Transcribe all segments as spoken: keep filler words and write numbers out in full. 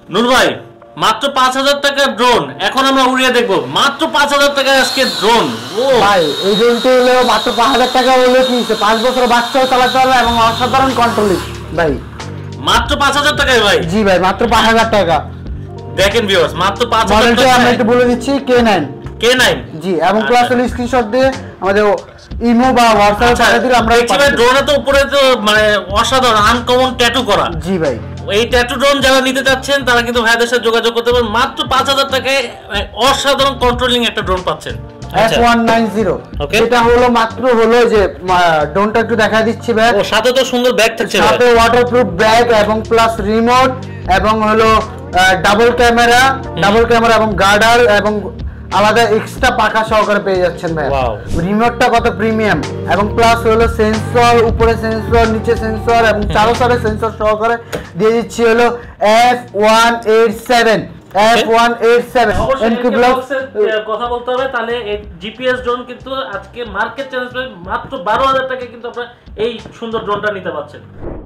নূর ভাই মাত্র পাঁচ হাজার টাকার ড্রোন এখন আমরা উড়িয়ে দেখবো মাত্র পাঁচ হাজার টাকায় আজকে ড্রোন। ও ভাই এই ড্রোনটি হলো মাত্র পাঁচ হাজার টাকা হলে কি পাঁচ বছর বাচ্চাও চালাতে পারবে এবং অসাধারণ কন্ট্রোলিং ভাই মাত্র পাঁচ হাজার টাকায় ভাই। জি ভাই মাত্র পাঁচ হাজার টাকা। দেখেন ভিউয়ার্স মাত্র পাঁচ হাজার মডেলটা টাকা আমরা একটু বলে দিচ্ছি কে নাইন কে নাইন জি এবং প্লাস হলো স্ক্রিনশট দিয়ে আমাদের ইমো বা হোয়াটসঅ্যাপে পাঠিয়ে দিলে আমরা দেখছি ভাই ড্রোনে তো উপরে তো মানে অসাধারণ আনকমন ট্যাটু করা। জি ভাই এই ট্যাটু ড্রোন যারা নিতে চাচ্ছেন তারা কিন্তু ভাইদের সাথে যোগাযোগ করতে পারেন মাত্র পাঁচ হাজার টাকায় অসাধারণ কন্ট্রোলিং একটা ড্রোন পাচ্ছেন। এফ ওয়ান নাইন জিরো এটা হলো মাত্র হলো যে ড্রোনটা একটু দেখা দিচ্ছি ভাই। ও সাথে তো সুন্দর ব্যাগ থাকছে সাথে ওয়াটারপ্রুফ ব্যাগ এবং প্লাস রিমোট এবং হলো ডাবল ক্যামেরা ডাবল ক্যামেরা এবং গার্ডার এবং আলাদা এক্সট্রা পাখা সহকারে পেয়ে যাচ্ছেন ভাই। রিমোটটা কত প্রিমিয়াম এবং প্লাস হলো সেন্সর উপরে সেন্সর নিচে সেন্সর এবং চারো সাইডে সেন্সর সহকারে দিয়ে দিচ্ছি হলো F one eight seven F one eight seven কথা বলতে হবে তাহলে এই জিপিএস ড্রোন কিন্তু আজকে মার্কেট চ্যালেঞ্জ মাত্র বারো হাজার টাকায় কিন্তু আপনারা এই সুন্দর ড্রোনটা নিতে পারছেন।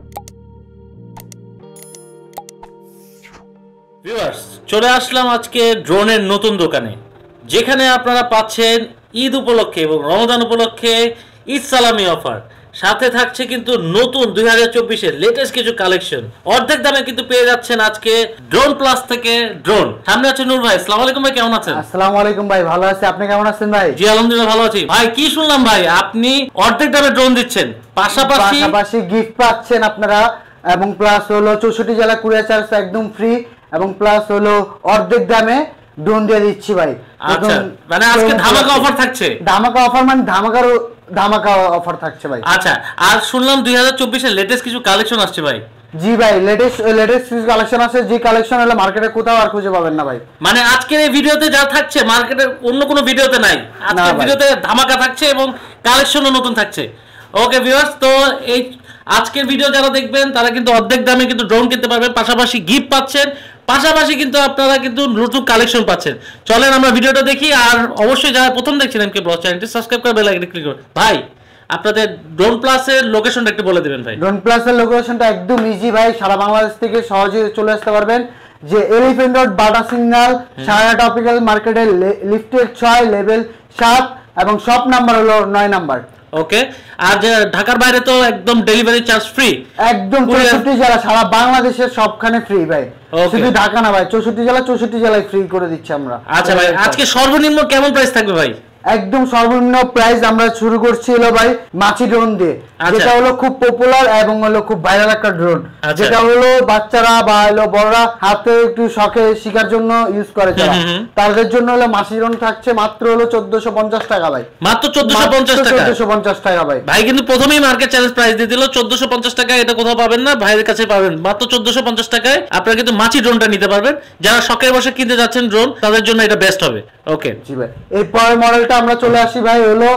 ভিউয়ার্স চলে আসলাম আজকে ড্রোনের নতুন দোকানে যেখানে আপনারা পাচ্ছেন ঈদ উপলক্ষে এবং রমজান উপলক্ষে ঈদ সালামি অফার সাথে থাকছে কিন্তু নতুন দুই হাজার চব্বিশের লেটেস্ট কিছু কালেকশন অর্ধেক দামে কিন্তু পেয়ে যাচ্ছেন আজকে ড্রোন প্লাস থেকে ড্রোন। সামনে আছে নূর ভাই। আসসালামু আলাইকুম ভাই কেমন আছেন? আসসালামু আলাইকুম ভাই ভালো আছি আপনি কেমন আছেন ভাই? জি আলহামদুলিল্লাহ ভালো আছি ভাই। কি শুনলাম ভাই আপনি অর্ধেক দামে ড্রোন দিচ্ছেন পাশাপাশি পাশাপাশি গিফট পাচ্ছেন আপনারা এবং প্লাস হলো চৌষট্টি জেলা কুরিয়ার চার্জ একদম ফ্রি এবং প্লাস হলো অর্ধেক দামে ড্রোন দিয়ে দিচ্ছি ভাই। আচ্ছা মানে আজকে ধামাকা অফার থাকছে। ধামাকা অফার মানে ধামাকার ধামাকা অফার থাকছে ভাই। আচ্ছা আর শুনলাম দুই হাজার চব্বিশের লেটেস্ট কিছু কালেকশন আসছে ভাই। জি ভাই লেটেস্ট লেটেস্ট কিছু কালেকশন আছে যে কালেকশন হলো মার্কেটে কোথাও আর খুঁজে পাবেন না ভাই। মানে আজকের এই ভিডিওতে যা থাকছে মার্কেটের অন্য কোনো ভিডিওতে নাই। আজকের ভিডিওতে ধামাকা থাকছে এবং কালেকশনও নতুন থাকছে। ওকে ভিউয়ার্স তো এই আজকের ভিডিও যারা দেখবেন তারা কিন্তু অর্ধেক দামে কিন্তু ড্রোন কিনতে পারবেন পাশাপাশি গিফট পাচ্ছেন পাশাপাশি কিন্তু আপনারা কিন্তু নতুন কালেকশন পাচ্ছেন। চলেন আমরা ভিডিওটা দেখি আর অবশ্যই যারা প্রথম দেখছেন এমকে ব্লগ চ্যানেলটি সাবস্ক্রাইব করে বেল আইকনে ক্লিক করুন। ভাই আপনাদের ড্রোন প্লাসের লোকেশনটা একটু বলে দিবেন ভাই। ড্রোন প্লাসের লোকেশনটা একদম ইজি ভাই সারা বাংলাদেশ থেকে সহজে চলে আসতে পারবেন যে এলিফ্যান্ট রোড বাটা সিগন্যাল সারা টপিক্যাল মার্কেটের লিফটের ছয় লেভেল সাত এবং শপ নাম্বার হলো নয় নাম্বার। ওকে আর ঢাকার বাইরে তো একদম ডেলিভারি চার্জ ফ্রি একদম চৌষট্টি জেলা সারা বাংলাদেশের সবখানে ফ্রি ভাই শুধু ঢাকা না ভাই চৌষট্টি জেলা চৌষট্টি জেলায় ফ্রি করে দিচ্ছি আমরা। আচ্ছা ভাই আজকে সর্বনিম্ন কেমন প্রাইস থাকবে ভাই? একদম সর্বনিম্ন প্রাইস আমরা শুরু করছি হলো ভাই মাছি ড্রোন দিয়ে যেটা হলো খুব পপুলার এবং হলো খুব ভাইরাল একটা ড্রোন যেটা হলো বাচ্চারা বা হলো বড়রা হাতে একটু শখে শিকার জন্য ইউজ করে যারা তাদের জন্য হলো মাছি ড্রোন থাকছে মাত্র হলো চোদ্দশো পঞ্চাশ টাকা ভাই। মাত্র চোদ্দশো পঞ্চাশ টাকা চোদ্দশো পঞ্চাশ টাকা ভাই। ভাই কিন্তু প্রথমেই মার্কেট চ্যালেঞ্জ প্রাইস দিয়ে দিল চোদ্দশো পঞ্চাশ টাকা এটা কোথাও পাবেন না ভাইয়ের কাছে পাবেন মাত্র চোদ্দশো পঞ্চাশ টাকায় আপনারা কিন্তু মাছি ড্রোনটা নিতে পারবেন যারা শখের বসে কিনতে যাচ্ছেন ড্রোন তাদের জন্য এটা বেস্ট হবে। ওকে জি ভাই এই পরের মডেলটা আমরা চলে আসি ভাই হলো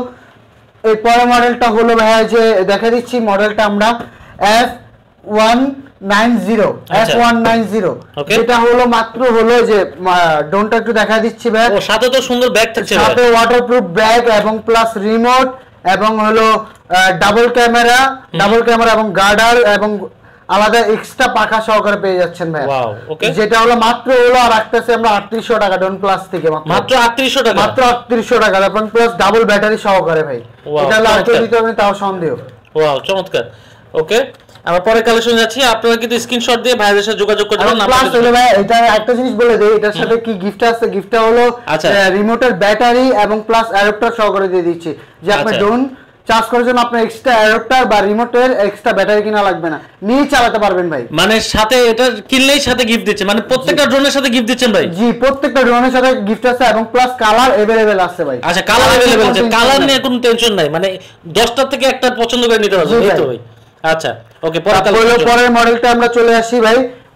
এই পরের মডেলটা হলো ভাই যে দেখা দিচ্ছি মডেলটা আমরা F one nine zero F one nine zero এটা হলো মাত্র হলো যে ড্রোনটা একটু দেখা দিচ্ছি ভাই। ও সাথে তো সুন্দর ব্যাগ থাকছে সাথে ওয়াটারপ্রুফ ব্যাগ এবং প্লাস রিমোট এবং হলো ডাবল ক্যামেরা ডাবল ক্যামেরা এবং গার্ডার এবং আলাদা এক্সট্রা পাখা সহকারে পেয়ে যাচ্ছেন ভাই। যেটা হলো মাত্র হলো আর রাখতেছি আমরা আটত্রিশশো টাকা ড্রোন প্লাস থেকে মাত্র আটত্রিশশো টাকা মাত্র আটত্রিশশো টাকা এবং প্লাস ডাবল ব্যাটারি সহকারে ভাই। এটা হলো আটশো দিতে হবে তাও সন্দেহ। ওয়াও চমৎকার। ওকে আমরা পরে কালেকশন যাচ্ছি আপনারা কিন্তু স্ক্রিনশট দিয়ে ভাইদের সাথে যোগাযোগ করতে পারেন। প্লাস হলো ভাই এটা একটা জিনিস বলে দেই এটার সাথে কি গিফট আছে গিফটটা হলো রিমোটের ব্যাটারি এবং প্লাস অ্যাডাপ্টার সহকারে দিয়ে দিচ্ছি যে আপনি ড্রোন চার্জ করার জন্য আপনার এক্সট্রা অ্যাডাপ্টার বা রিমোটের এক্সট্রা ব্যাটারি কিনা লাগবে না নিয়ে চালাতে পারবেন ভাই। মানে সাথে এটা কিনলেই সাথে গিফট দিচ্ছেন মানে প্রত্যেকটা ড্রোনের সাথে গিফট দিচ্ছেন ভাই? জি প্রত্যেকটা ড্রোনের সাথে গিফট আছে এবং প্লাস কালার अवेलेबल আছে ভাই। আচ্ছা কালার अवेलेबल আছে কালার নিয়ে কোনো টেনশন নাই মানে দশটা থেকে একটা পছন্দ করে নিতে পারবেন এই তো ভাই। আচ্ছা ওকে পরের মডেলটা আমরা চলে আসি ভাই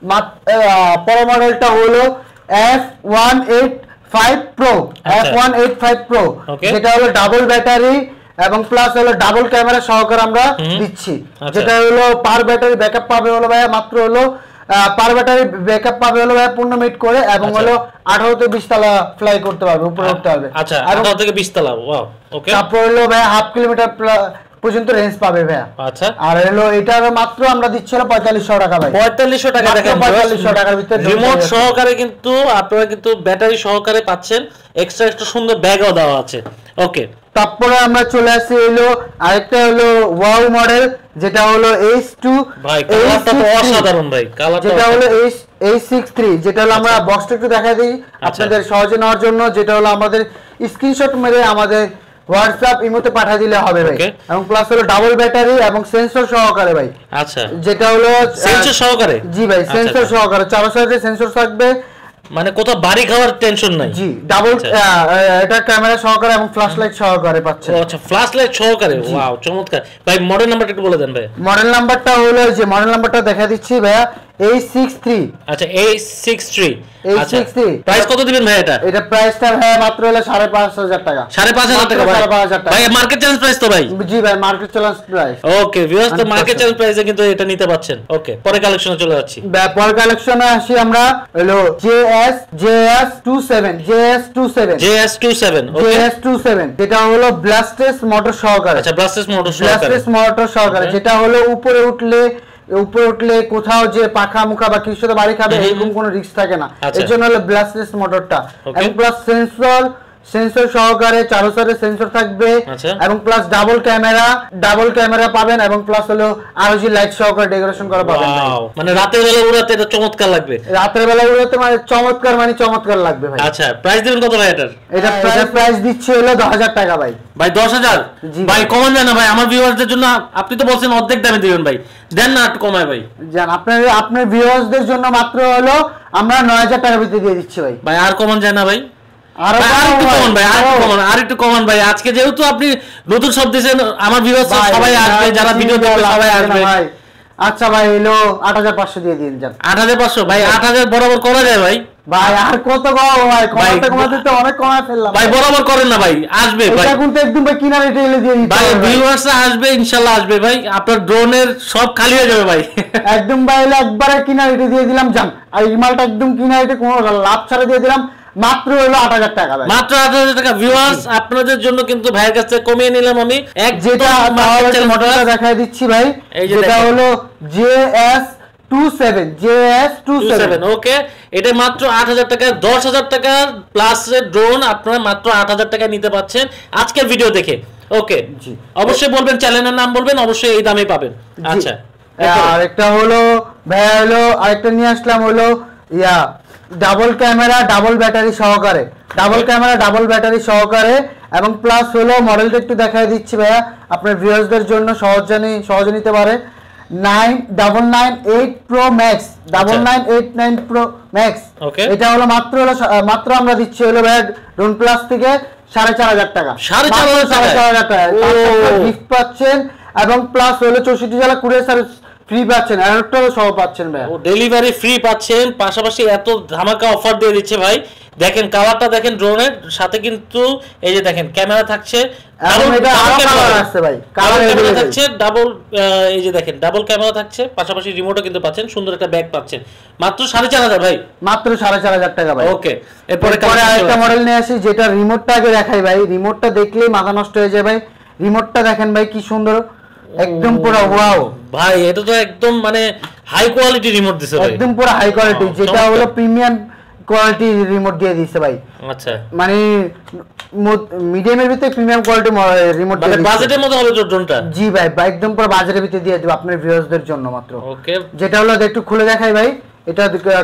পরের মডেলটা হলো F one eight five pro F one eight five pro যেটা হলো ডাবল ব্যাটারি এবং প্লাস হলো ডাবল ক্যামেরা সহকারে আমরা দিচ্ছি যেটা হলো পার ব্যাটারি ব্যাকআপ পাবে হলো ভাই মাত্র হলো পার ব্যাটারি ব্যাকআপ পাবে হলো ভাই পনেরো মিনিট করে এবং হলো আঠারো থেকে বিশ তলা ফ্লাই করতে পারবে উপরে উঠতে পারবে। আচ্ছা আঠারো থেকে বিশ তলা ওয়াও ওকে। তারপর হলো ভাই হাফ কিলোমিটার পর্যন্ত রেঞ্জ পাবে ভাইয়া। আচ্ছা, আর হলো এটা মাত্র আমরা দিচ্ছি হলো পঁয়তাল্লিশশো টাকা ভাই। পঁয়তাল্লিশশো টাকা দেখেন, পঁয়তাল্লিশশো টাকার ভিতরে রিমোট সহকারে কিন্তু আপনারা কিন্তু ব্যাটারি সহকারে পাচ্ছেন, এক্সট্রা একটা সুন্দর ব্যাগও দেওয়া আছে। ওকে, তারপরে আমরা চলে আসি হলো আরেকটা হলো ওয়াও মডেল, যেটা হলো এইচ টু, ভাই কালারটা তো অসাধারণ ভাই, কালারটা যেটা হলো এইচ এইচ সিক্স থ্রি, যেটা হলো আমরা বক্সটা একটু দেখাই দিই আপনাদের সহজে নেওয়ার জন্য। যেটা হলো আমাদের স্ক্রিনশট মেরে আমাদের হোয়াটসঅ্যাপ ইমোতে পাঠিয়ে দিলে হবে ভাই। এবং প্লাস হলো ডাবল ব্যাটারি এবং সেন্সর সহকারে ভাই। আচ্ছা, যেটা হলো সেন্সর সহকারে, জি ভাই সেন্সর সহকারে, চার সাইডে সেন্সর থাকবে, মানে কোথাও বাড়ি খাওয়ার টেনশন নাই। জি, ডাবল এটা ক্যামেরা সহকারে এবং ফ্ল্যাশ লাইট সহকারে পাচ্ছেন। আচ্ছা, ফ্ল্যাশ লাইট সহকারে, ওয়াও চমৎকার ভাই। মডেল নাম্বারটা একটু বলে দেন ভাই। মডেল নাম্বারটা হলো, যে মডেল নাম্বারটা দেখা দিচ্ছি ভাইয়া, এইচ সিক্স থ্রি। আচ্ছা, এইচ সিক্স থ্রি। আচ্ছা, প্রাইস কত দিবেন ভাই এটা? এটা প্রাইসটা ভাই মাত্র হলো সাড়ে পাঁচ হাজার টাকা। সাড়ে পাঁচ হাজার টাকা ভাই? ভাই মার্কেট চ্যালেঞ্জ প্রাইস তো ভাই? জি ভাই, market challenge price. Okay viewers, তো মার্কেট চ্যালেঞ্জ প্রাইসে কিন্তু এটা নিতে পাচ্ছেন। ওকে, পরে কালেকশনে চলে যাচ্ছি। পরে কালেকশনে আসি আমরা, হলো JS JS two seven, JS two seven, JS two seven, okay JS two seven, যেটা হলো ব্লাস্টেস মোটর সহকারে। আচ্ছা, ব্লাস্টেস মোটর সহকারে, ব্লাস্টেস মোটর সহকারে, যেটা হলো উপরে উঠলে উপরে উঠলে কোথাও যে পাখা মুখা বা কিছু সাথে বাড়ি খাবে এরকম কোনো রিস্ক থাকে না, এর জন্য হলো ব্লাস্টেস মোটরটা। এবং প্লাস সেন্সর সেন্সর সহকারে চারো সাইডে সেন্সর থাকবে, এবং plus double camera double camera পাবেন, এবং প্লাস হলো আরজি লাইট সহকারে ডেকোরেশন করা পাবেন। মানে রাতের বেলা উড়াতে এটা চমৎকার লাগবে। রাতের বেলা উড়াতে মানে চমৎকার মানে চমৎকার লাগবে ভাই। আচ্ছা, প্রাইস দিবেন কত ভাই এটার? এটা প্রাইস প্রাইস দিচ্ছে হলো দশ হাজার টাকা ভাই। ভাই দশ হাজার ভাই কমান যায় না ভাই? আমার ভিউয়ারদের জন্য আপনি তো বলছেন অর্ধেক দামে দিবেন ভাই, দেন না একটু কমায় ভাই। জান আপনার আপনার ভিউয়ারদের জন্য মাত্র হলো আমরা নয় হাজার টাকা ভিতরে দিয়ে দিচ্ছি ভাই। ভাই আর কমান যায় না ভাই? আর একটু কমান ভাই, আর একটু কমান, আর একটু কমান ভাই। আজকে যেহেতু আপনি নতুন সব দিয়েছেন, আমার ভিউয়ার্স সবাই আসবে, যারা ভিডিও দেখবে সবাই আসবে ভাই। আচ্ছা ভাই, এলো আট হাজার পাঁচশো দিয়ে দিন। যান আট হাজার পাঁচশো ভাই, আট হাজার বরাবর করা যায় ভাই? ভাই আর কত কমাবো ভাই? কমাতে কমাতে তো অনেক কমায় ফেললাম ভাই। বরাবর করেন না ভাই, আসবে ভাই। এটা কিন্তু একদম ভাই কিনা রেটে এলে দিয়ে দিতে ভাই। ভিউয়ার্স আসবে, ইনশাআল্লাহ আসবে ভাই। আপনার ড্রোনের সব খালি হয়ে যাবে ভাই। একদম ভাই, একবারে কিনা রেটে দিয়ে দিলাম। জান আর এই মালটা একদম কিনা রেটে কোনো লাভ ছাড়া দিয়ে দিলাম, মাত্র হলো আট হাজার টাকা ভাই। মাত্র আট হাজার টাকা। ভিউয়ার্স আপনাদের জন্য কিন্তু ভাইয়ের কাছে কমিয়ে নিলাম আমি। এক যেটা মডেলটা দেখাই দিচ্ছি ভাই, যেটা হলো JS two seven, JS two seven. Okay, এটা মাত্র আট হাজার টাকা, দশ হাজার টাকা প্লাস ড্রোন আপনারা মাত্র আট হাজার টাকা নিতে পাচ্ছেন আজকের ভিডিও দেখে। ওকে, অবশ্যই বলবেন, চ্যানেলের নাম বলবেন, অবশ্যই এই দামে পাবেন। আচ্ছা, আরেকটা হলো ভাই, হলো আরেকটা নিয়ে আসলাম হলো ইয়া ডাবল ক্যামেরা ডাবল ব্যাটারি সহকারে, ডাবল ক্যামেরা ডাবল ব্যাটারি সহকারে, এবং প্লাস হলো মডেলটা একটু দেখাই দিচ্ছি ভাইয়া আপনার ভিউয়ার্সদের জন্য সহজে সহজে নিতে পারে। Nine double nine eight pro max, double nine eight nine pro max. এটা হলো মাত্র হলো মাত্র আমরা দিচ্ছি হলো ভাইয়া ড্রোন প্লাস থেকে সাড়ে চার হাজার টাকা, সাড়ে চার হাজার টাকা গিফট পাচ্ছেন, এবং প্লাস হলো চৌষট্টি জেলা কুরিয়ার সার্ভিস ফ্রি পাচ্ছেন, এয়ারটেল সহ পাচ্ছেন ভাই, ও ডেলিভারি ফ্রি পাচ্ছেন। পাশাপাশি এত ধামাকা অফার দিয়ে দিচ্ছে ভাই। দেখেন কালারটা দেখেন, ড্রোনের সাথে কিন্তু এই যে দেখেন ক্যামেরা থাকছে, ডাবল ক্যামেরা আছে ভাই, কালার ক্যামেরা থাকছে ডাবল, এই যে দেখেন ডাবল ক্যামেরা থাকছে, পাশাপাশি রিমোটও কিন্তু পাচ্ছেন, সুন্দর একটা ব্যাগ পাচ্ছেন মাত্র সাড়ে চার হাজার ভাই, মাত্র সাড়ে চার হাজার টাকা ভাই। ওকে, এরপরে আরেকটা মডেল নিয়ে আসি, যেটা রিমোটটা আগে দেখাই ভাই। রিমোটটা দেখলেই মাথা নষ্ট হয়ে যায় ভাই। রিমোটটা দেখেন ভাই কি সুন্দর, একদম পুরো ওয়াও ভাই। এটা তো একদম মানে হাই কোয়ালিটি রিমোট দিছে ভাই, একদম পুরো হাই কোয়ালিটি, যেটা হলো প্রিমিয়াম কোয়ালিটি রিমোট দিয়ে দিছে ভাই। আচ্ছা, মানে মিডিয়ামের ভিতরে প্রিমিয়াম কোয়ালিটি রিমোট দিয়ে দিছে। বাজেটের মধ্যে হবে তো ড্রোনটা? জি ভাই, একদম পুরো বাজেটের ভিতরে দিয়ে দেব আপনার ভিউয়ারদের জন্য মাত্র। ওকে, যেটা হলো একটু খুলে দেখাই ভাই। এটা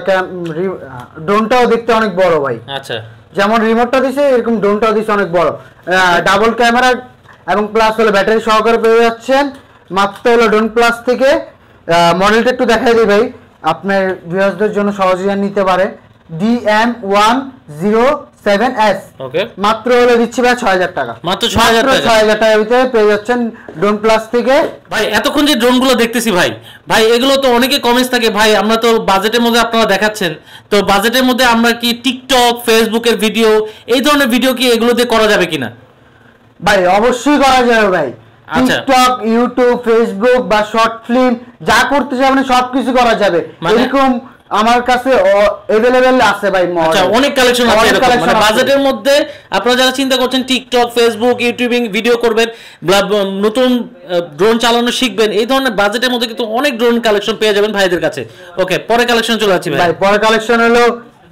ড্রোনটাও দেখতে অনেক বড় ভাই। আচ্ছা, যেমন রিমোটটা দিছে এরকম ড্রোনটাও দিছে অনেক বড়, ডাবল ক্যামেরা এবং প্লাস হলো ব্যাটারি সহকারে পেয়ে যাচ্ছেন মাত্র হলো ড্রোন প্লাস থেকে। মডেলটা একটু দেখাই দিই ভাই আপনার ভিউয়ারদের জন্য সহজে নিতে পারে। D M one zero seven S. Okay, মাত্র হলো দিচ্ছি ভাই ছয় হাজার টাকা, মাত্র ছয় হাজার টাকা, ছয় হাজার টাকার ভিতরে পেয়ে যাচ্ছেন ড্রোন প্লাস থেকে। ভাই এতক্ষণ যে ড্রোনগুলো দেখতেছি ভাই, ভাই এগুলো তো অনেকে কমেন্টস থাকে ভাই, আমরা তো বাজেটের মধ্যে আপনারা দেখাচ্ছেন, তো বাজেটের মধ্যে আমরা কি টিকটক ফেসবুকের ভিডিও এই ধরনের ভিডিও কি এগুলো দিয়ে করা যাবে কিনা? ভাই অবশ্যই করা যাবে ভাই। টিকটক, ইউটিউব, ফেসবুক বা শর্ট ফিল্ম যা করতে চাই মানে সবকিছু করা যাবে। এরকম আমার কাছে अवेलेबल আছে ভাই মডেল। আচ্ছা অনেক কালেকশন আছে এরকম মানে বাজেটের মধ্যে আপনারা যারা চিন্তা করছেন টিকটক ফেসবুক ইউটিউবিং ভিডিও করবেন নতুন ড্রোন চালানো শিখবেন এই ধরনের বাজেটের মধ্যে কিন্তু অনেক ড্রোন কালেকশন পেয়ে যাবেন ভাইদের কাছে। ওকে পরে কালেকশন চলে আসছে ভাই। ভাই পরে কালেকশন হলো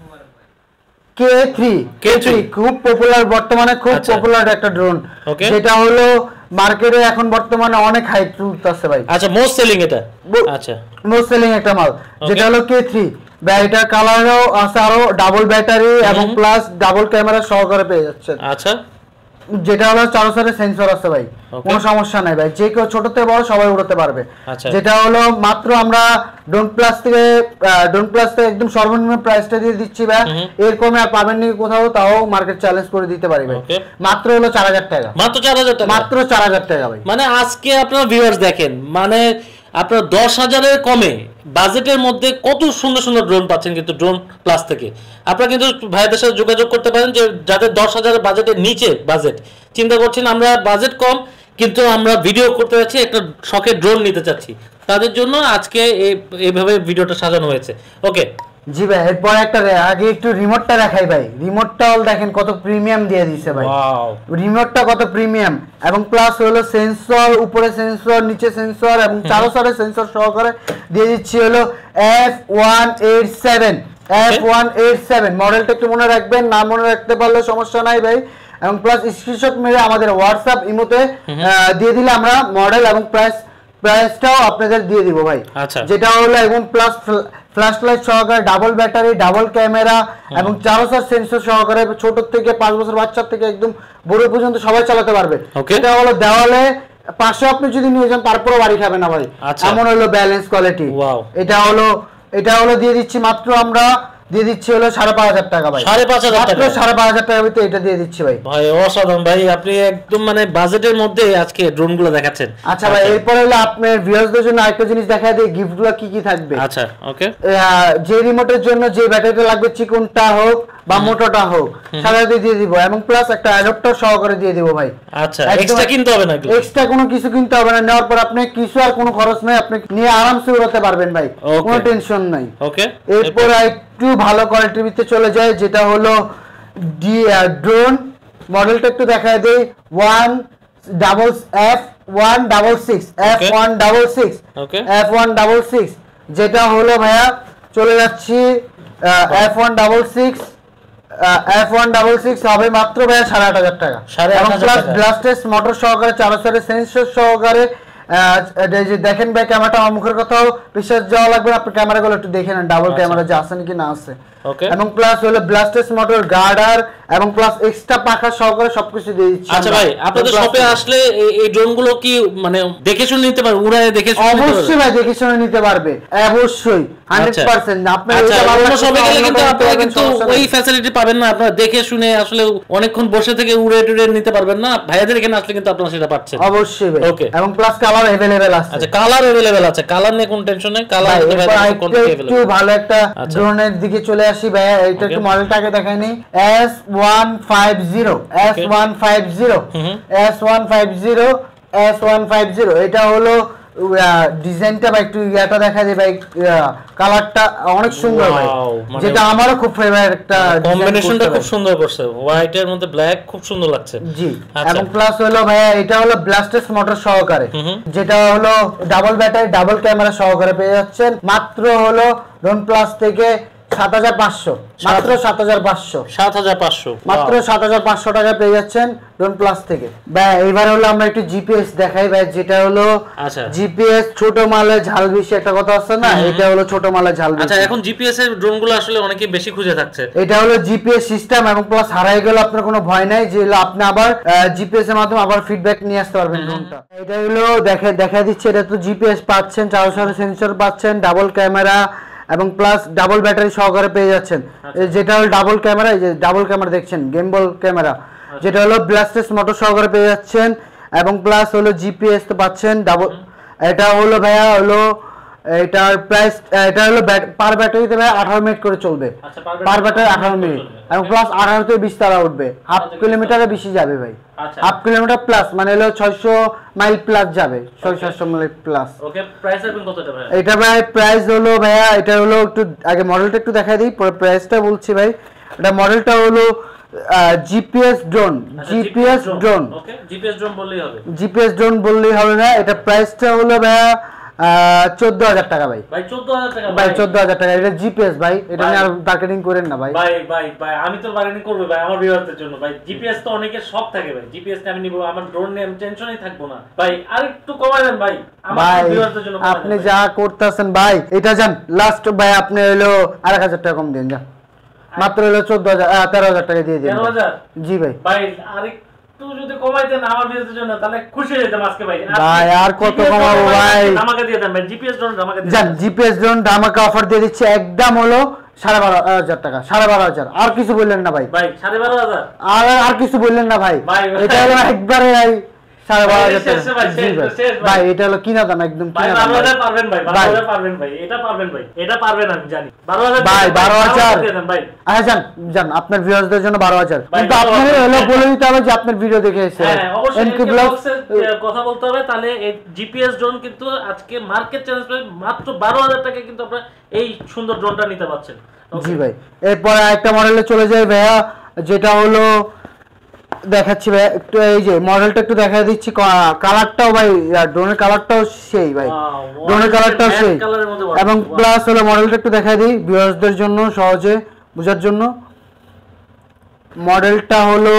কে থ্রি কে থ্রি খুব পপুলার বর্তমানে খুব পপুলার একটা ড্রোন যেটা হলো মার্কেটে এখন বর্তমানে অনেক হাইপ চলতেছে ভাই। আচ্ছা মোস্ট সেলিং এটা আচ্ছা মোস্ট সেলিং একটা মাল যেটা হলো কে থ্রি ব্যাটারি কালারও আছে আরো ডাবল ব্যাটারি এবং প্লাস ডাবল ক্যামেরা সহকারে পেয়ে যাচ্ছেন। আচ্ছা যেটা হলো চারোসারে সেন্সর আছে ভাই কোনো সমস্যা নাই ভাই যে কেউ ছোট থেকে বড় সবাই উড়াতে পারবে। যেটা হলো মাত্র আমরা ড্রোন প্লাস থেকে ড্রোন প্লাস থেকে একদম সর্বনিম্ন প্রাইসটা দিয়ে দিচ্ছি ভাই এর কমে আর পাবেন না কোথাও তাও মার্কেট চ্যালেঞ্জ করে দিতে পারি ভাই মাত্র হলো চার হাজার টাকা মাত্র চার হাজার টাকা মাত্র চার হাজার টাকা ভাই। মানে আজকে আপনারা ভিউয়ার্স দেখেন মানে আপনারা দশ হাজারের কমে বাজেটের মধ্যে কত সুন্দর সুন্দর ড্রোন পাচ্ছেন কিন্তু ড্রোন প্লাস থেকে আপনারা কিন্তু ভাইদের সাথে যোগাযোগ করতে পারেন যে যাদের দশ হাজারের বাজেটের নিচে বাজেট চিন্তা করছেন আমরা বাজেট কম কিন্তু আমরা ভিডিও করতে যাচ্ছি একটা শখের ড্রোন নিতে চাচ্ছি তাদের জন্য আজকে এইভাবে ভিডিওটা সাজানো হয়েছে। ওকে জি ভাই এরপর একটা আগে একটু রিমোটটা দেখাই ভাই রিমোটটাও দেখেন কত প্রিমিয়াম দিয়ে দিয়েছে ভাই রিমোটটা কত প্রিমিয়াম এবং প্লাস হলো সেন্সর উপরে সেন্সর নিচে সেন্সর এবং চারোসারে সেন্সর সহকারে দিয়ে দিচ্ছি হলো F one eight seven F one eight seven মডেলটা একটু মনে রাখবেন না মনে রাখতে পারলে সমস্যা নাই ভাই এবং প্লাস স্ক্রিনশট মেরে আমাদের হোয়াটসঅ্যাপ ইমোতে দিয়ে দিলে আমরা মডেল এবং প্রাইস প্রাইসটাও আপনাদের দিয়ে দিব ভাই। যেটা হলো এবং প্লাস ফ্ল্যাশ লাইট সহকারে ডাবল ব্যাটারি ডাবল ক্যামেরা এবং চারোসার সেন্সর সহকারে ছোট থেকে পাঁচ বছর বাচ্চা থেকে একদম বড় পর্যন্ত সবাই চালাতে পারবে। এটা হলো দেওয়ালে পাশে আপনি যদি নিয়ে যান তারপরও বাড়ি খাবে না ভাই এমন হলো ব্যালেন্স কোয়ালিটি। এটা হলো এটা হলো দিয়ে দিচ্ছি মাত্র আমরা দিয়ে দিচ্ছি হলো সাড়ে পাঁচ হাজার টাকা ভাই সাড়ে পাঁচ হাজার টাকা সাড়ে পাঁচ হাজার টাকা ভিতরে এটা দিয়ে দিচ্ছি ভাই। ভাই অসাধারণ ভাই আপনি একদম মানে বাজেটের মধ্যে আজকে ড্রোন গুলো দেখাচ্ছেন। আচ্ছা ভাই এরপর হলো আপনার ভিউয়ারদের জন্য আরেকটা জিনিস দেখাই দিই গিফট গুলো কি কি থাকবে। আচ্ছা ওকে যে রিমোটের জন্য যে ব্যাটারিটা লাগবে চিকনটা হোক বা মোটাটা হোক সারাতে দিয়ে দিব এবং প্লাস একটা অ্যাডাপ্টার সহকারে দিয়ে দিব ভাই। আচ্ছা এক্সট্রা কিনতে হবে না এক্সট্রা কোনো কিছু কিনতে হবে না নেওয়ার পর আপনি কিছু আর কোনো খরচ নাই আপনি নিয়ে আরামসে উড়াতে পারবেন ভাই কোনো টেনশন নাই। ওকে এরপর একটু ভালো কোয়ালিটির ভিতরে চলে যায় যেটা হলো ডি ড্রোন মডেলটা একটু দেখায় দেই one double F one double six F one double six F one double six যেটা হলো ভাইয়া চলে যাচ্ছি F one double six F one double six হবে মাত্র ভাইয়া সাড়ে আট হাজার টাকা প্লাস ব্লাস্টেস মোটর সহকারে চারোসারে সেন্সর সহকারে দেখেন ভাই ক্যামেরাটা আমার মুখের কথাও বিশ্বাস যাওয়া লাগবে আপনি ক্যামেরাগুলো একটু দেখে নেন ডাবল ক্যামেরা যে আছে নাকি না আছে এবং প্লাস হলো ব্লাস্টেস মোটর গার্ডার এবং প্লাস এক্সট্রা পাখা সহকারে সবকিছু দিয়ে দিচ্ছি। আচ্ছা ভাই আপনাদের শপে আসলে এই ড্রোন গুলো কি মানে দেখে শুনে নিতে পারবে উড়ায় দেখে শুনে অবশ্যই ভাই দেখে শুনে নিতে পারবে অবশ্যই একশো পার্সেন্ট আপনি অন্য শপে গেলে কিন্তু আপনারা কিন্তু ওই ফ্যাসিলিটি পাবেন না আপনারা দেখে শুনে আসলে অনেকক্ষণ বসে থেকে উড়ে টুড়ে নিতে পারবেন না ভাইয়াদের এখানে আসলে কিন্তু আপনারা সেটা পাচ্ছেন অবশ্যই ভাই। ওকে এবং প্লাস কালার अवेलेबल আছে। আচ্ছা কালার अवेलेबल আছে কালার নিয়ে কোনো টেনশন নেই কালার একটু ভালো একটা ড্রোনের দিকে চলে আসি ভাইয়া এটা একটু মডেলটাকে দেখাই নি S one five zero S one five zero S one five zero S one five zero এটা হলো ডিজাইনটা বা একটু ইয়াটা দেখা যায় ভাই কালারটা অনেক সুন্দর ভাই যেটা আমারও খুব ফেভারিট একটা কম্বিনেশনটা খুব সুন্দর করছে হোয়াইট এর মধ্যে ব্ল্যাক খুব সুন্দর লাগছে জি এবং প্লাস হলো ভাই এটা হলো ব্লাস্টেস মোটর সহকারে যেটা হলো ডাবল ব্যাটারি ডাবল ক্যামেরা সহকারে পেয়ে যাচ্ছেন মাত্র হলো ড্রোন প্লাস থেকে সাত হাজার পাঁচশো মাত্র সাত হাজার পাঁচশো সাত হাজার পাঁচশো মাত্র সাত হাজার পাঁচশো টাকা পেয়ে যাচ্ছেন ড্রোন প্লাস থেকে। ভাই এবার হলো আমরা একটু জিপিএস দেখাই ভাই যেটা হলো জিপিএস ছোট মালে ঝাল বেশি একটা কথা আছে না এটা হলো ছোট মালে ঝাল বেশি। আচ্ছা এখন জিপিএস এর ড্রোনগুলো আসলে অনেকে বেশি খুঁজে থাকছে এটা হলো জিপিএস সিস্টেম এবং প্লাস হারাই গেলে আপনার কোনো ভয় নাই যে আপনি আবার জিপিএস এর মাধ্যমে আবার ফিডব্যাক নিয়ে আসতে পারবেন ড্রোনটা। এটা হলো দেখে দেখা দিচ্ছে এটা তো জিপিএস পাচ্ছেন চারশো সেন্সর পাচ্ছেন ডাবল ক্যামেরা এবং প্লাস ডাবল ব্যাটারি সহকারে পেয়ে যাচ্ছেন যেটা হলো ডাবল ক্যামেরা এই যে ডাবল ক্যামেরা দেখছেন গেমবল ক্যামেরা যেটা হলো ব্লাস্টেস মোটর সহকারে পেয়ে যাচ্ছেন এবং প্লাস হলো জিপিএস তো পাচ্ছেন ডাবল এটা হলো ভাইয়া হলো এটার প্রাইস এটা হলো পার ব্যাটারিতে ভাই আঠারো মিনিট করে চলবে। আচ্ছা পার ব্যাটারি আঠারো মিনিট এবং প্লাস আঠারো থেকে বিশ তারা উঠবে, হাফ কিলোমিটারে বেশি যাবে ভাই। আচ্ছা হাফ কিলোমিটার প্লাস মানে হলো ছয়শো মাইল প্লাস যাবে, ছয়শো সাতশো মাইল প্লাস। ওকে প্রাইস এখন কতটা ভাই? এটা ভাই প্রাইস হলো ভাইয়া এটা হলো একটু আগে মডেলটা একটু দেখাই দিই পরে প্রাইসটা বলছি ভাই। এটা মডেলটা হলো GPS drone, GPS drone. Okay GPS drone বললেই হবে, জিপিএস ড্রোন বললেই হবে না। এটা প্রাইসটা হলো ভাইয়া চোদ্দ হাজার টাকা ভাই। ভাই চোদ্দ হাজার টাকা ভাই চোদ্দ হাজার টাকা। এটা জিপিএস ভাই, এটা নিয়ে আর মার্কেটিং করেন না ভাই। ভাই ভাই ভাই আমি তো মার্কেটিং করব ভাই আমার ভিউয়ারদের জন্য ভাই। জিপিএস তো অনেকের শখ থাকে ভাই, জিপিএস টা আমি নিব, আমার ড্রোন নিয়ে আমি টেনশনই থাকবো না ভাই। আরেকটু কমাই দেন ভাই আমার ভিউয়ারদের জন্য। আপনি যা করতেছেন ভাই এটা জান লাস্ট ভাই আপনি হলো আর এক হাজার টাকা কম দেন, যান মাত্র হলো চোদ্দ হাজার তেরো হাজার টাকা দিয়ে দিন। তেরো হাজার? জি ভাই। ভাই আরেকটু যদি কমাই দেন আমার ভিউয়ারদের জন্য তাহলে খুশি হয়ে যেতাম আজকে ভাই। ভাই আর কত কমাবো ভাই? ধামাকা দিয়ে দেন ভাই, জিপিএস ড্রোন ধামাকা দিয়ে যান। জিপিএস ড্রোন ধামাকা অফার দিয়ে দিচ্ছি একদম হলো সাড়ে বারো হাজার টাকা, সাড়ে বারো হাজার। আর কিছু বললেন না ভাই? ভাই সাড়ে বারো হাজার? আর আর কিছু বললেন না ভাই? এটা হলো একবারে ভাই সাড়ে বারো হাজার টাকা ভাই। এটা হলো কিনা দাম, একদম কিনা দাম। পারবেন ভাই, বারো হাজার পারবেন ভাই, এটা পারবেন ভাই, এটা পারবেন আমি জানি। বারো হাজার ভাই বারো হাজার ভাই। আচ্ছা যান যান আপনার ভিউয়ারদের জন্য বারো হাজার, কিন্তু আপনার হলো বলে দিতে হবে যে আপনার ভিডিও দেখে এসেছে। হ্যাঁ অবশ্যই এনকে ব্লগসের কথা বলতে হবে, তাহলে এই জিপিএস ড্রোন কিন্তু আজকে মার্কেট চ্যালেঞ্জ প্রাইস মাত্র বারো হাজার টাকা কিন্তু আপনারা এই সুন্দর ড্রোনটা নিতে পারছেন। জি ভাই। এরপর আরেকটা মডেলে চলে যাই ভাইয়া, যেটা হলো দেখাচ্ছি ভাই একটু, এই যে মডেলটা একটু দেখা দিচ্ছি। কালারটাও ভাই ড্রোনের কালারটাও সেই ভাই, ড্রোনের কালারটাও সেই এবং প্লাস হলো মডেলটা একটু দেখা দিই ভিউয়ারদের জন্য সহজে বোঝার জন্য। মডেলটা হলো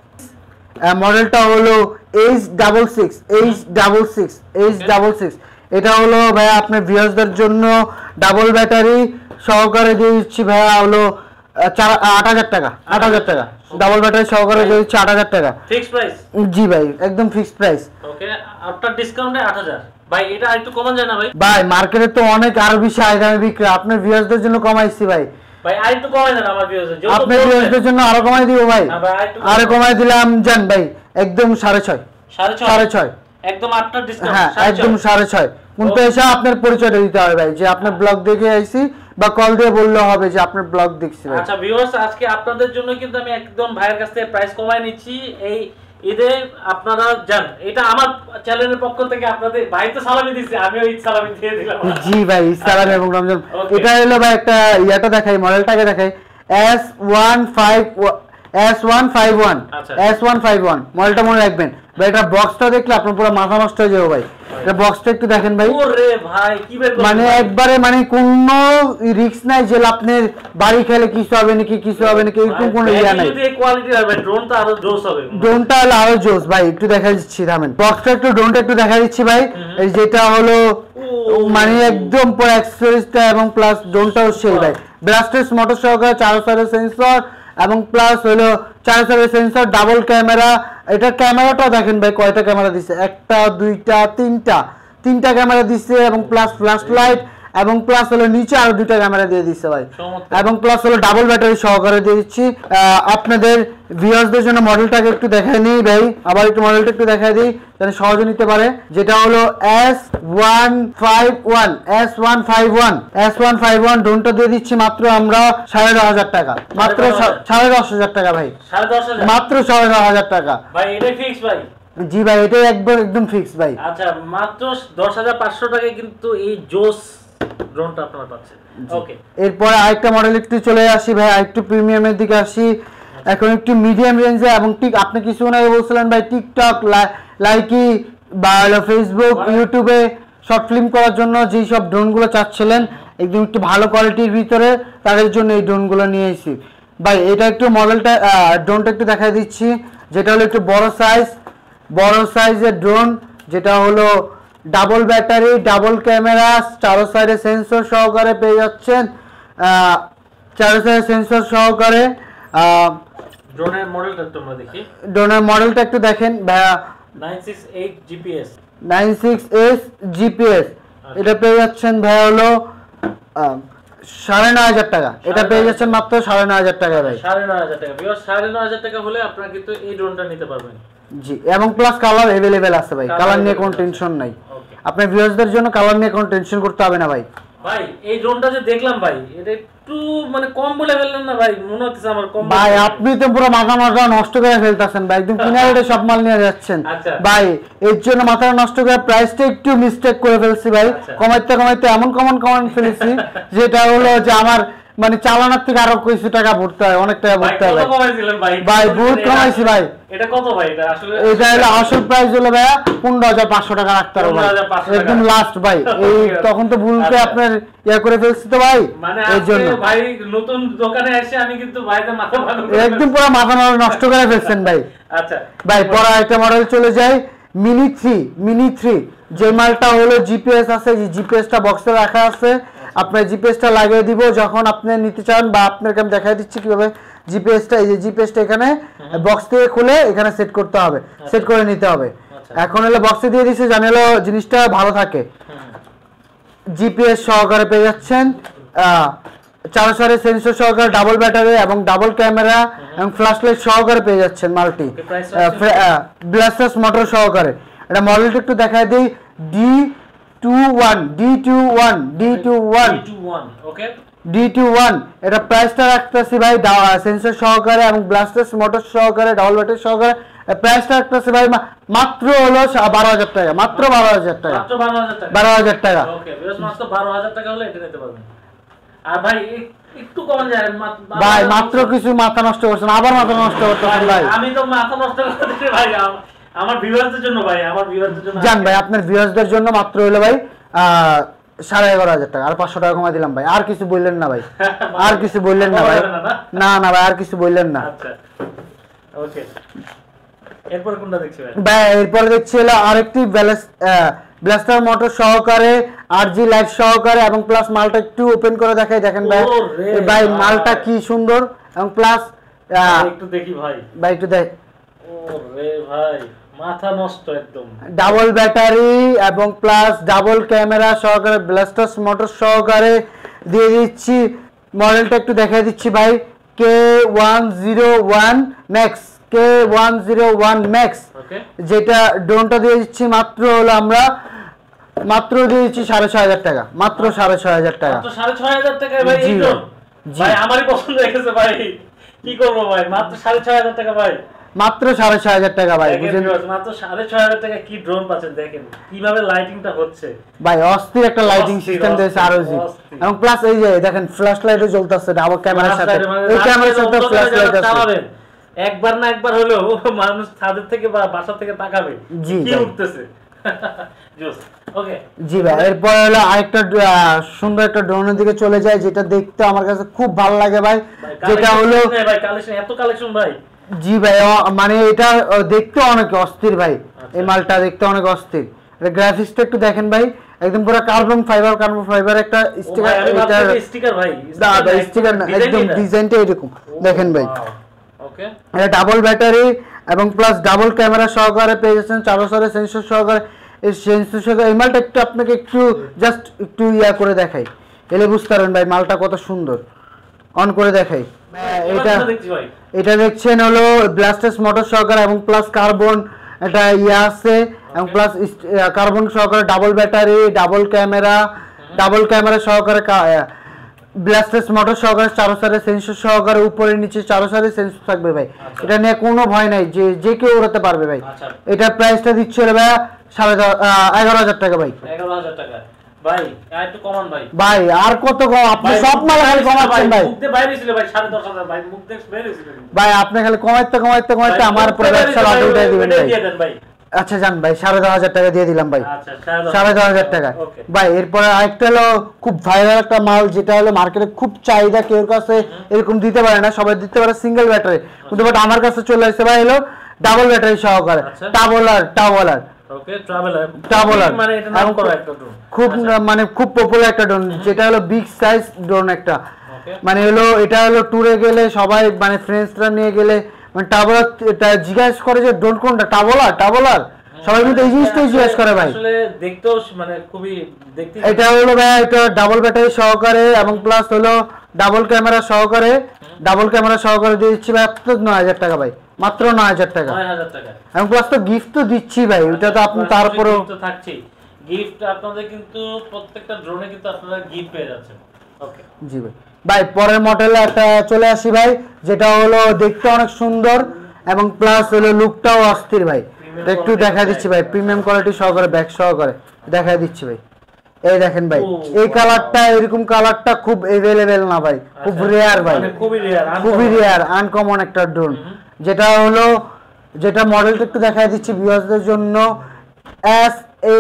মডেলটা হলো H double six H double six H double six. এটা হলো ভাইয়া আপনার ভিউয়ারদের জন্য ডাবল ব্যাটারি সহকারে দিয়ে দিচ্ছি ভাইয়া হলো আট হাজার টাকা। আট হাজার টাকা ডাবল ব্যাটারি সহকারে দিয়ে দিচ্ছি আট হাজার টাকা ফিক্সড প্রাইস। জি ভাই একদম ফিক্সড প্রাইস। ওকে আফটার ডিসকাউন্টে আট হাজার। ভাই এটা একটু কমান যায় না ভাই? ভাই মার্কেটে তো অনেক আরো বেশি হাই দামে বিক্রি, আপনার ভিউয়ারদের জন্য কমাইছি ভাই। ভাই আর একটু কমাই দেন আমার ভিউয়ারদের জন্য। আপনার ভিউয়ারদের জন্য আরো কমাই দিব ভাই, আরো কমাই দিলাম জান ভাই একদম সাড়ে ছয়। সাড়ে ছয় একদম আফটার ডিসকাউন্ট। হ্যাঁ একদম সাড়ে ছয়। কিন্তু এসে আপনার পরিচয়টা দিতে হবে ভাই যে আপনার ব্লগ দেখে আইছি, বা কল দিয়ে বললে হবে যে আপনার ব্লগ দেখছি ভাই। আচ্ছা ভিউয়ার্স আজকে আপনাদের জন্য কিন্তু আমি একদম ভাইয়ের কাছ থেকে প্রাইস কমাই নিচ্ছি এই ঈদে। আপনারা জান এটা আমার চ্যানেলের পক্ষ থেকে আপনাদের ভাই তো সালামি দিচ্ছে, আমিও ঈদ সালামি দিয়ে দিলাম। জি ভাই ঈদ সালামি এবং রমজান। এটা হলো ভাই একটা ইয়াটা দেখাই, মডেলটাকে দেখাই S one five S one five one S one five one মডেলটা মনে রাখবেন ভাই। এটা বক্সটা দেখলে আপনার পুরো মাথা নষ্ট হয়ে যাবে ভাই। এটা বক্সটা একটু দেখেন ভাই। ওরে ভাই কি বের করছেন? মানে একবারে মানে কোনো রিস্ক নাই যে আপনার বাড়ি খেলে কিছু হবে নাকি কিছু হবে নাকি এরকম কোনো ইয়া নাই। যদি এই কোয়ালিটি হবে ড্রোনটা আরো জোস হবে। ড্রোনটা হলো আরো জোস ভাই। একটু দেখা দিচ্ছি থামেন, বক্সটা একটু ড্রোনটা একটু দেখা দিচ্ছি ভাই। এই যেটা হলো মানে একদম পুরো অ্যাক্সেসরিজটা এবং প্লাস ড্রোনটাও সেই ভাই। ব্লাস্টার্স মোটর সহকারে চার সাইডের সেন্সর এবং প্লাস হলো চার সাইডের সেন্সর, ডাবল ক্যামেরা। এটা ক্যামেরাটাও দেখেন ভাই কয়টা ক্যামেরা দিচ্ছে, একটা দুইটা তিনটা তিনটা ক্যামেরা দিচ্ছে এবং প্লাস ফ্ল্যাশ লাইট এবং প্লাস হলো নিচে আরো দুইটা ক্যামেরা দিয়ে দিচ্ছে ভাই এবং প্লাস হলো ডাবল ব্যাটারি সহকারে দিয়ে দিচ্ছি। আপনাদের ভিউয়ারদের জন্য মডেলটাকে একটু দেখাই নিই ভাই, আবার একটু মডেলটা একটু দেখাই দিই যাতে সহজে নিতে পারে। যেটা হলো S one five one S one five one S one five one ড্রোনটা দিয়ে দিচ্ছি মাত্র আমরা সাড়ে দশ হাজার টাকা, মাত্র সাড়ে দশ হাজার টাকা ভাই, মাত্র সাড়ে দশ হাজার টাকা ভাই। এটাই ফিক্স ভাই। জি ভাই এটাই একদম একদম ফিক্স ভাই। আচ্ছা মাত্র দশ হাজার পাঁচশো টাকায় কিন্তু এই জোস ড্রোনটা আপনারা পাচ্ছেন। ওকে এরপরে আরেকটা মডেল একটু চলে আসি ভাই, আরেকটু প্রিমিয়ামের দিকে আসি। এখন একটু মিডিয়াম রেঞ্জে এবং ঠিক আপনি কিছু না বলছিলেন ভাই টিকটক লাইকি বা ফেসবুক ইউটিউবে শর্ট ফিল্ম করার জন্য যেই সব ড্রোনগুলো চাচ্ছিলেন একদম একটু ভালো কোয়ালিটির ভিতরে, তাদের জন্য এই ড্রোনগুলো নিয়ে এসেছি ভাই। এটা একটু মডেলটা ড্রোনটা একটু দেখাই দিচ্ছি, যেটা হলো একটু বড় সাইজ বড় সাইজের ড্রোন, যেটা হলো ডাবল ব্যাটারি ডাবল ক্যামেরা চারো সাইডে সেন্সর সহকারে পেয়ে যাচ্ছেন, চারো সাইডে সেন্সর সহকারে। ড্রোনের মডেলটা তোমরা দেখি, ড্রোনের মডেলটা একটু দেখেন ভাইয়া nine six eight GPS nine six eight GPS. এটা পেয়ে যাচ্ছেন ভাইয়া হলো সাড়ে নয় হাজার টাকা। এটা পেয়ে যাচ্ছেন মাত্র সাড়ে নয় হাজার টাকা ভাই। সাড়ে নয় হাজার টাকা বিকজ সাড়ে নয় হাজার টাকা হলে আপনারা কিন্তু এই ড্রোনটা নিতে পারবেন। জি এবং প্লাস কালার अवेलेबल আছে ভাই, কালার নিয়ে কোনো টেনশন নাই। আপনার ভিউয়ার্সদের জন্য কালার নিয়ে কোনো টেনশন করতে হবে না ভাই। ভাই এই ড্রোনটা যে দেখলাম ভাই এটা একটু মানে কম বলে ফেললেন না ভাই, মনে হচ্ছে আমার কম ভাই। আপনি তো পুরো মাথা মাথা নষ্ট করে ফেলতেছেন ভাই, একদম কিনারে সব মাল নিয়ে যাচ্ছেন ভাই। এর জন্য মাথা নষ্ট করে প্রাইসটা একটু মিস্টেক করে ফেলছি ভাই, কমাইতে কমাইতে এমন কমন কমন ফেলেছি যেটা হলো যে আমার মানে চালানোর থেকে আরো কিছু টাকা ভরতে হয়, অনেক টাকা ভরতে হয় ভাই। বহুত কমাইছি ভাই। এটা কত ভাই? এটা আসলে এটা হলো আসল প্রাইস হলো ভাই পনেরো হাজার পাঁচশো টাকা রাখতে হবে ভাই, একদম লাস্ট ভাই। এই তখন তো ভুলতে আপনার ইয়া করে ফেলছি তো ভাই, এর জন্য ভাই নতুন দোকানে এসে আমি কিন্তু ভাইদের মাথা ভালো একদম পুরো মাথা নষ্ট করে ফেলছেন ভাই। আচ্ছা ভাই পরে একটা মডেল চলে যায় মিনি থ্রি। মিনি থ্রি যে মালটা হলো জিপিএস আছে, জিপিএসটা বক্সে রাখা আছে, আপনার জিপিএসটা লাগিয়ে দিব যখন আপনি নিতে চান, বা আপনাকে আমি দেখাই দিচ্ছি কিভাবে জিপিএসটা, এই যে জিপিএসটা এখানে বক্স থেকে খুলে এখানে সেট করতে হবে, সেট করে নিতে হবে। এখন হলো বক্সে দিয়ে দিচ্ছে জানি হলো জিনিসটা ভালো থাকে। জিপিএস সহকারে পেয়ে যাচ্ছেন, চার সাড়ে সেন্সর সহকারে, ডাবল ব্যাটারি এবং ডাবল ক্যামেরা এবং ফ্ল্যাশ লাইট সহকারে পেয়ে যাচ্ছেন মাল্টি ব্লাস্টার্স মোটর সহকারে। এটা মডেলটা একটু দেখাই দিই, D two one D two one D two one okay D two one. এটা প্রাইসটা রাখতেছি ভাই সেন্সর সহকারে এবং ব্লাস্টার্স মোটর সহকারে, ডাবল ব্যাটারি সহকারে। প্রাইসটা রাখতেছি ভাই মাত্র হলো বারো হাজার টাকা, মাত্র বারো হাজার টাকা, বারো হাজার টাকা। বারো হাজার টাকা হলে এটা নিতে পারবেন। আর ভাই একটু কমে যায় ভাই, মাত্র কিছু মাথা নষ্ট করছেন, আবার মাথা নষ্ট করতেছেন ভাই। আমি তো মাথা নষ্ট করতেছি ভাই আমার ভিউয়ারদের জন্য ভাই, আমার ভিউয়ারদের জন্য জান ভাই, আপনার ভিউয়ারদের জন্য মাত্র হলো ভাই সাড়ে এগারো হাজার টাকা, আর পাঁচশো টাকা কমাই দিলাম ভাই। আর কিছু বললেন না ভাই, আর কিছু বললেন না ভাই, না না ভাই আর কিছু বললেন না। আচ্ছা ওকে, এরপর কোনটা দেখছি ভাই? ভাই এরপর দেখছি হলো আরেকটি ব্লাস্টার মোটর সহকারে, আরজি লাইট সহকারে এবং প্লাস মালটা একটু ওপেন করে দেখাই, দেখেন ভাই ভাই মালটা কি সুন্দর, এবং প্লাস একটু দেখি ভাই, ভাই একটু দেখ। ওরে ভাই মাথা নষ্ট একদম। ডাবল ব্যাটারি এবং প্লাস ডাবল ক্যামেরা সহকারে, ব্লাস্টার্স মোটর সহকারে দিয়ে দিচ্ছি। মডেলটা একটু দেখাই দিচ্ছি ভাই, K one zero one max, K one zero one max, যেটা ড্রোনটা দিয়ে দিচ্ছি মাত্র হলো আমরা মাত্র দিয়ে দিচ্ছি সাড়ে ছয় হাজার টাকা, মাত্র সাড়ে ছয় হাজার টাকা, মাত্র সাড়ে ছয় হাজার টাকায় ভাই এই ড্রোন। ভাই আমারই পছন্দ হয়েছে ভাই, কি করবো ভাই, মাত্র সাড়ে ছয় হাজার টাকা ভাই, মাত্র সাড়ে ছয় হাজার টাকা ভাই, বুঝেন মাত্র সাড়ে ছয় হাজার টাকা কি ড্রোন পাচ্ছেন, দেখেন কিভাবে লাইটিংটা হচ্ছে ভাই, অস্থির একটা লাইটিং সিস্টেম দিয়েছে আরওজি, এবং প্লাস এই যে দেখেন ফ্ল্যাশ লাইটও জ্বলতেছে ডাবল ক্যামেরার সাথে, এই ক্যামেরার সাথে ফ্ল্যাশ লাইট আছে। একবার না একবার হলেও মানুষ ছাদের থেকে বা বাসা থেকে তাকাবে কি উঠতেছে। ওকে জি ভাই, এরপর হলো আরেকটা সুন্দর একটা ড্রোনের দিকে চলে যায়, যেটা দেখতে আমার কাছে খুব ভালো লাগে ভাই, যেটা হলো ভাই কালেকশন, এত কালেকশন ভাই। জি ভাই, মানে এটা দেখতে অনেক অস্থির ভাই, এই মালটা দেখতে অনেক অস্থির। এটা গ্রাফিক্সটা একটু দেখেন ভাই, একদম পুরো কার্বন ফাইবার, কার্বন ফাইবার একটা স্টিকার, এটা স্টিকার ভাই, দাদা স্টিকার না, একদম ডিজাইনটা এরকম দেখেন ভাই। ওকে এটা ডাবল ব্যাটারি এবং প্লাস ডাবল ক্যামেরা সহকারে পেয়ে যাচ্ছেন, চারশো সেন্সর সহকারে। এই সেন্সর সহকারে এই মালটা একটু আপনাকে একটু জাস্ট একটু ইয়া করে দেখাই, এলে বুঝতে পারবেন ভাই মালটা কত সুন্দর। অন করে দেখাই, এটা এটা দেখছেন হলো ব্লাস্টার্স মোটর সহকারে এবং প্লাস কার্বন এটা ইয়া আছে, এবং প্লাস কার্বন সহকারে double battery, double camera, double camera সহকারে, ব্লাস্টার্স মোটর সহকারে, চারো সাইডে সেন্সর সহকারে, উপরে নিচে চারো সাইডে সেন্সর থাকবে ভাই। এটা নিয়ে কোনো ভয় নাই, যে যে কেউ উড়াতে পারবে ভাই। এটার প্রাইসটা দিচ্ছে ভাই সাড়ে এগারো হাজার টাকা ভাই, এগারো হাজার টাকা ভাই, আর একটু কমান ভাই। ভাই আর কত কম, আপনি সব মাল খালি কমাচ্ছেন ভাই, মুখ দিয়ে বাইরে ছিল ভাই সাড়ে দশ হাজার ভাই, মুখ দিয়ে বাইরে ছিল ভাই, আপনি খালি কমাইতে কমাইতে কমাইতে আমার পুরো ব্যবসা লাভ উঠাই দিবেন ভাই। আচ্ছা জান ভাই, সাড়ে দশ হাজার টাকা দিয়ে দিলাম ভাই, সাড়ে দশ হাজার টাকা ভাই। এরপরে আরেকটা হলো খুব ভাইরাল একটা মাল, যেটা হলো মার্কেটে খুব চাহিদা, কেউ কাছে এরকম দিতে পারে না, সবাই দিতে পারে সিঙ্গেল ব্যাটারি, কিন্তু বাট আমার কাছে চলে আসছে ভাই হলো ডাবল ব্যাটারি সহকারে, টাবলার টাবলার ওকে ট্রাভেলার ট্রাভেলার, মানে এটা নাম করা একটা ড্রোন, খুব মানে খুব পপুলার একটা ড্রোন, যেটা হলো বিগ সাইজ ড্রোন একটা, মানে হলো এটা হলো ট্যুরে গেলে সবাই মানে ফ্রেন্ডসরা নিয়ে গেলে মানে টাবলার, এটা জিজ্ঞাসা করে যে ড্রোন কোনটা, টাবলার টাবলার, সবাই কিন্তু এই জিনিসটাই জিজ্ঞাসা করে ভাই। আসলে দেখতেও মানে খুবই দেখতে, এটা হলো ভাই এটা ডাবল ব্যাটারি সহকারে এবং প্লাস হলো ডাবল ক্যামেরা সহকারে, ডাবল ক্যামেরা সহকারে দিয়ে দিচ্ছি ভাই মাত্র নয় হাজার টাকা ভাই, মাত্র নয় হাজার টাকা, নয় হাজার টাকা, এবং প্লাস তো গিফট তো দিচ্ছি ভাই, ওটা তো আপনি তারপরেও তো থাকছেই গিফট আপনাদের কিন্তু প্রত্যেকটা ড্রোনে কিন্তু আপনারা গিফট পেয়ে যাচ্ছেন। ওকে জি ভাই। ভাই পরের মডেলে একটা চলে আসি ভাই, যেটা হলো দেখতে অনেক সুন্দর এবং প্লাস হলো লুকটাও অস্থির ভাই। একটু দেখা দিচ্ছি ভাই, প্রিমিয়াম কোয়ালিটি সহকারে ব্যাক সহকারে দেখা দিচ্ছি ভাই। এই দেখেন ভাই, এই কালারটা এরকম কালারটা খুব अवेलेबल না ভাই, খুব রেয়ার ভাই, খুবই রেয়ার, খুবই রেয়ার আনকমন একটা ড্রোন। যেটা হলো যেটা মডেলটা একটু দেখা দিচ্ছি ভিউয়ারদের জন্য, S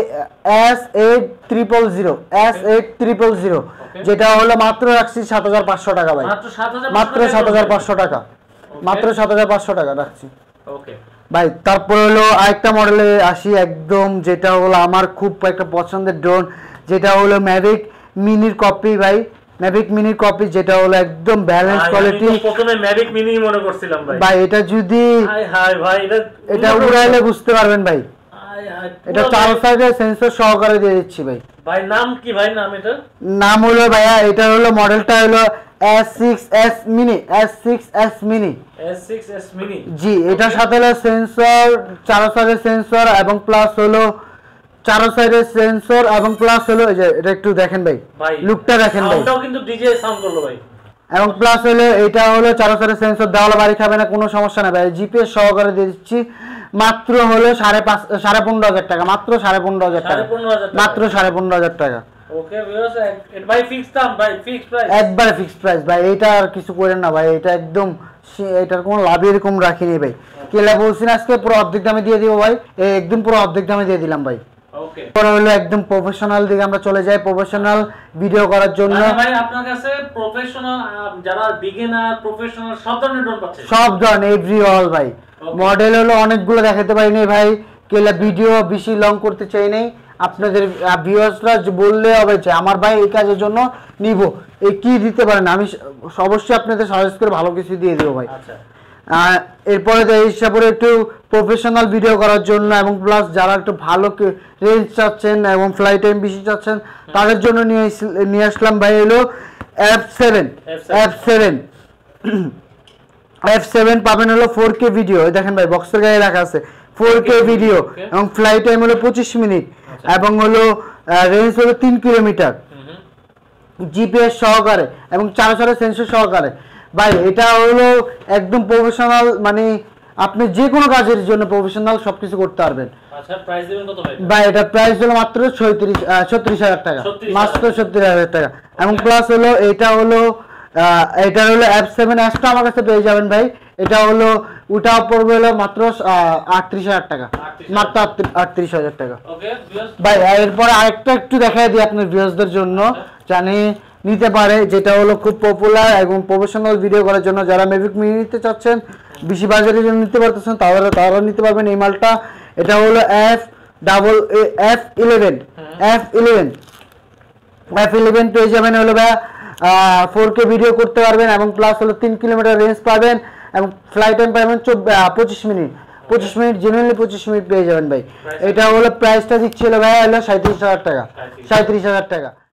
S eight triple zero S eight triple zero, যেটা হলো মাত্র রাখছি সাত হাজার পাঁচশো টাকা ভাই, মাত্র সাত হাজার পাঁচশো টাকা, মাত্র সাত হাজার পাঁচশো টাকা রাখছি। ওকে ভাই তারপর হলো আরেকটা মডেলে আসি একদম, যেটা হলো আমার খুব একটা পছন্দের ড্রোন, যেটা হলো ম্যাভিক মিনির কপি ভাই, ম্যাভিক মিনির কপি, যেটা হলো একদম ব্যালেন্স কোয়ালিটি। আমি প্রথমে ম্যাভিক মিনি মনে করছিলাম ভাই। ভাই এটা যদি হাই হাই ভাই, এটা এটা উড়াইলে বুঝতে পারবেন ভাই, এটা চার সাইডে সেন্সর সহকারে দিয়ে দিচ্ছি ভাই। ভাই নাম কি ভাই, নাম এটা নাম হলো ভাইয়া, এটা হলো মডেলটা হলো S six S mini, S six S mini, S six S mini. জি, এটার সাথে হলো সেন্সর, চার সাইডের সেন্সর এবং প্লাস হলো চার সাইডের সেন্সর এবং প্লাস হলো এই যে এটা একটু দেখেন ভাই, লুকটা দেখেন ভাই, সাউন্ডটাও কিন্তু ডিজে সাউন্ড করলো ভাই। এবং প্লাস হলো এটা হলো চার সাইডের সেন্সর, দেওয়ালে বাড়ি খাবে না, কোনো সমস্যা না ভাই। জিপিএস সহকারে দিয়ে দিচ্ছি, মাত্র হলো সাড়ে পাঁচ সাড়ে পনেরো হাজার টাকা, মাত্র সাড়ে পনেরো হাজার টাকা, মাত্র সাড়ে পনেরো হাজার টাকা। ওকে ভিউয়ার্স, এটা ভাই ফিক্স দাম ভাই, ফিক্স প্রাইস, একবারে ফিক্সড প্রাইস ভাই। এটা আর কিছু করেন না ভাই, এটা একদম এটার কোনো লাভ এরকম রাখিনি ভাই। কেলা বলছেন আজকে পুরো অর্ধেক দামে দিয়ে দিব ভাই, এই একদম পুরো অর্ধেক দামে দিয়ে দিলাম ভাই। ওকে পরে হলো একদম প্রফেশনাল দিকে আমরা চলে যাই, প্রফেশনাল ভিডিও করার জন্য। ভাই আপনার কাছে প্রফেশনাল, যারা বিগিনার প্রফেশনাল সব ধরনের ড্রোন পাচ্ছে, সব ধরনের এভরি অল ভাই। মডেল হলো অনেকগুলো দেখাতে পারিনি ভাই, কেলা ভিডিও বেশি লং করতে চাই নাই, আপনাদের ভিউয়ার্সরা বললে হবে যে আমার ভাই এই কাজের জন্য নিব, এই কি দিতে পারেন, আমি অবশ্যই আপনাদের সাজেস্ট করে ভালো কিছু দিয়ে দেবো ভাই। আচ্ছা এরপরে হিসাবে একটু প্রফেশনাল ভিডিও করার জন্য এবং প্লাস যারা একটু ভালো রেঞ্জ চাচ্ছেন এবং ফ্লাই টাইম বেশি চাচ্ছেন তাদের জন্য নিয়ে নিয়ে আসলাম ভাই হলো F seven, F seven F seven পাবেন হলো ফোর কে ভিডিও, দেখেন ভাই বক্সের গায়ে রাখা আছে, ফোর কে ভিডিও এবং ফ্লাই টাইম হলো পঁচিশ মিনিট এবং হলো রেঞ্জ হলো তিন কিলোমিটার, জিপিএস সহকারে এবং চার চারের সেন্সর সহকারে ভাই। এটা হলো একদম প্রফেশনাল, মানে আপনি যে কোনো কাজের জন্য প্রফেশনাল সবকিছু করতে পারবেন। আচ্ছা প্রাইস দিবেন কত ভাই? ভাই এটা প্রাইস হলো মাত্র ছত্রিশ ছত্রিশ হাজার টাকা, মাত্র ছত্রিশ হাজার টাকা এবং প্লাস হলো এটা হলো এটা হলো এফ সেভেন এসটা আমার কাছে পেয়ে যাবেন ভাই। এটা হলো ওটা পড়বে হলো মাত্র আটত্রিশ হাজার টাকা, মাত্র আটত্রিশ হাজার টাকা ভাই। এরপরে আরেকটা একটু দেখাই দিই আপনার ভিউয়ার্সদের জন্য, জানি নিতে পারে, যেটা হলো খুব পপুলার এবং প্রফেশনাল ভিডিও করার জন্য যারা ম্যাভিক মিনি নিতে চাচ্ছেন, বেশি বাজারের জন্য নিতে পারতেছেন, তাহলে তারা নিতে পারবেন এই মালটা। এটা হলো F double F eleven, F eleven F eleven পেয়ে যাবেন হলো ভাই, ফোর কে ভিডিও করতে পারবেন এবং প্লাস হলো তিন কিলোমিটার রেঞ্জ পাবেন এবং ফ্লাই টাইম পাবেন পঁচিশ মিনিট, পঁচিশ মিনিট জেনুইনলি পঁচিশ মিনিট পেয়ে যাবেন ভাই। এটা হলো প্রাইসটা দিচ্ছিল ভাই হলো সাঁত্রিশ হাজার টাকা, সাঁত্রিশ হাজার টাকা।